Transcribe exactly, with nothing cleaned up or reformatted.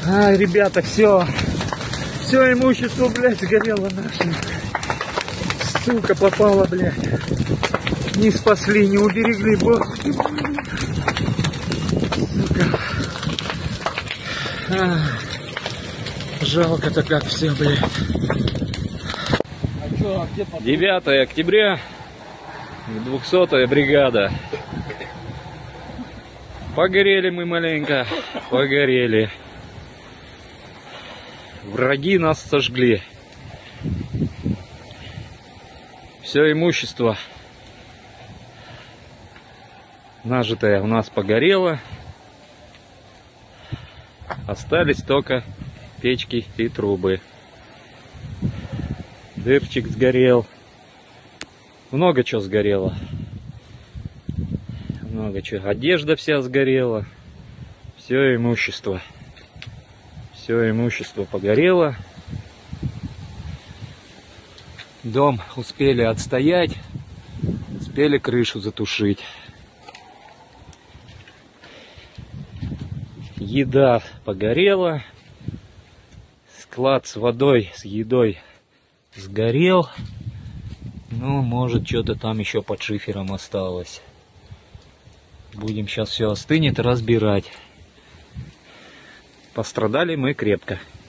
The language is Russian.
Ай, ребята, все. Все имущество, блядь, сгорело наше. Сука, попала, блядь. Не спасли, не уберегли, господи. Сука. Жалко-то как все, блядь. девятое октября, двухсотая бригада. Погорели мы маленько, погорели. Враги нас сожгли. Все имущество нажитое у нас погорело. Остались только печки и трубы. Дырчик сгорел. Много чего сгорело. Много чего. Одежда вся сгорела. Все имущество. Все имущество погорело. Дом успели отстоять. Успели крышу затушить. Еда погорела. Склад с водой, с едой сгорел. Ну, может, что-то там еще под шифером осталось. Будем сейчас все остынет разбирать. Пострадали мы крепко.